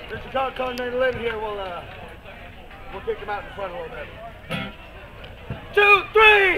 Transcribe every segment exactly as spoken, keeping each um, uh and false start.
Since you can't come and live here, we'll, uh, we'll kick them out in front a little bit. Two, three!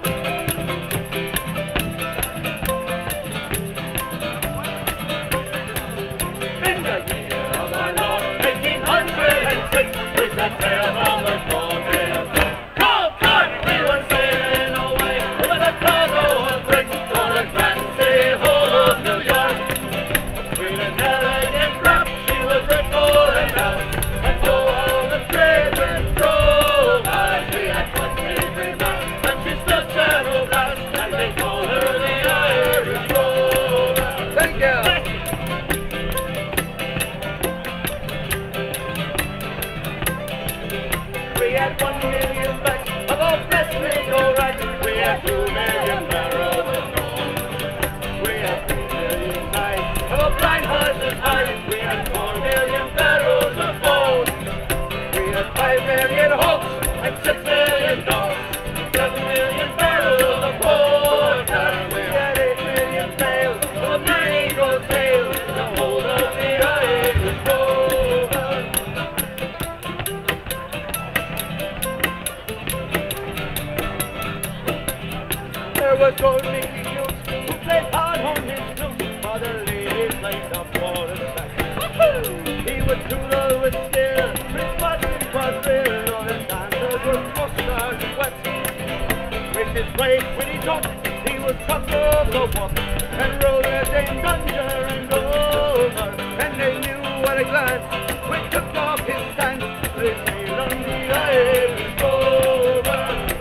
In the year of our Lord, eighteen hundred six, we set sail on the Cornhill. Cold time, we were sailing away with a cargo of bricks for the Grand Seahold of New York. We had elegant craft, she was red for and out, and so all the traders drove by. She had twenty-three guns, and she stood several blast, and they called her the Irish Rover. Thank you. We had one million backs of all wrestling all right. We had two million barrels of gold. We had three million knives of all blind horses hide. We had four million barrels of gold. We had five million hawks and six million dogs. Seven million barrels of porter. We had eight million sails of mango sails. The whole of the Irish Rover. There was Goldie Hughes who played hard on his flute, while the ladies played the quarterback. He was cooler with steel, his body was real, all his dancers were mustard wet. With his waist when he talked, he was tough of the walk, and rollers in thunder and over, and they knew at a glance when he took off his stance, they sailed on the Irish Rover.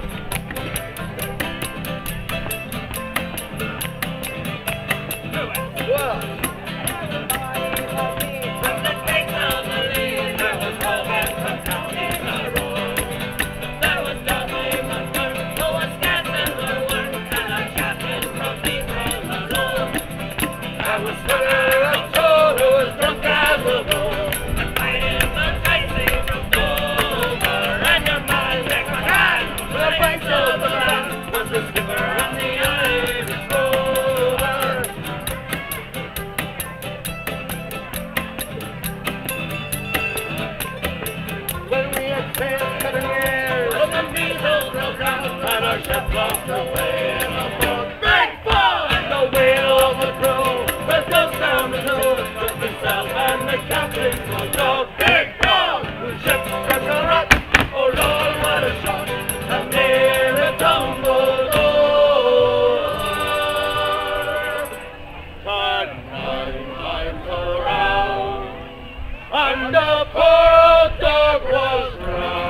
Well, from the takes of the lead, there was Robert from County Maroon. There was Dudley McClure, who was Captain the Worm, and a captain from People alone. There was Spiller of Toad, who was drunk as a bull, and fighting the Dicey from Dover. And your man, Jack McCann, with a banks of the land, was the skipper on the Irish Rover. When we had sailed seven years, oh, the measles broke out, and our ship lost her way in a fog. Big fog! And the wheel of the crew was just down the hill, with myself and the captain was dog. Big fog! The ship struck a rock, oh Lord, what a shock, and near it tumbled over. But nine times around, and the poor dog was drowned.